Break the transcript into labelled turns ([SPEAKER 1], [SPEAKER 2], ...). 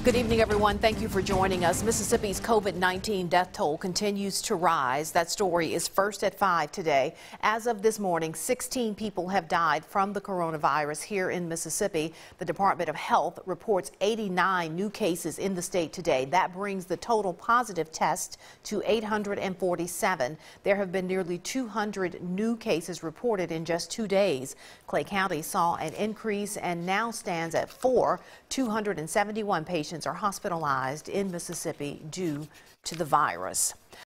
[SPEAKER 1] Good evening, everyone. Thank you for joining us. Mississippi's COVID-19 death toll continues to rise. That story is first at 5 today. As of this morning, 16 people have died from the coronavirus here in Mississippi. The Department of Health reports 89 new cases in the state today. That brings the total positive tests to 847. There have been nearly 200 new cases reported in just 2 days. Clay County saw an increase and now stands at 4. 271 patients are hospitalized in Mississippi due to the virus.